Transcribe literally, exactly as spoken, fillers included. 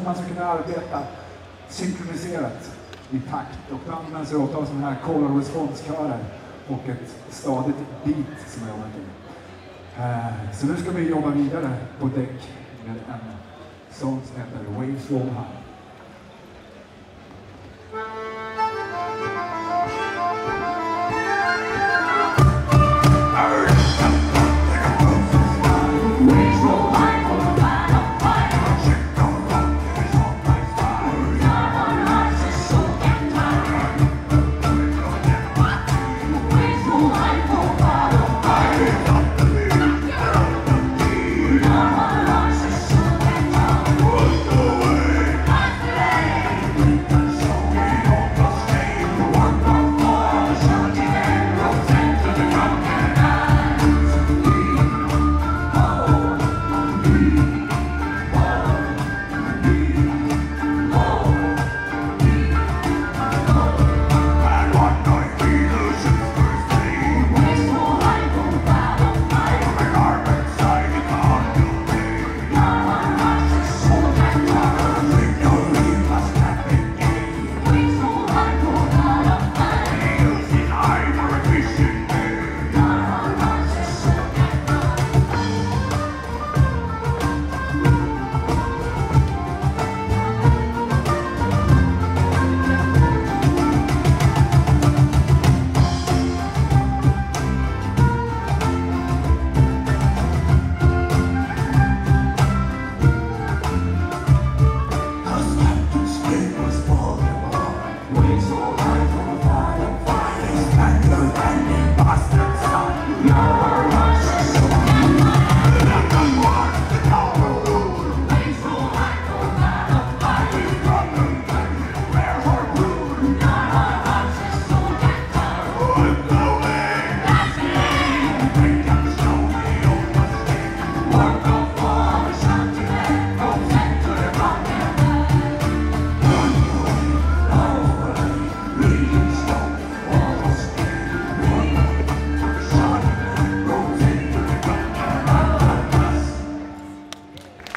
man ska kunna arbeta synkroniserat i takt. Och då använder sig ofta av sådana här call and response-körer och ett stadigt beat som jag jobbar med. Så nu ska vi jobba vidare på däck med en sång som heter Waves Roll High.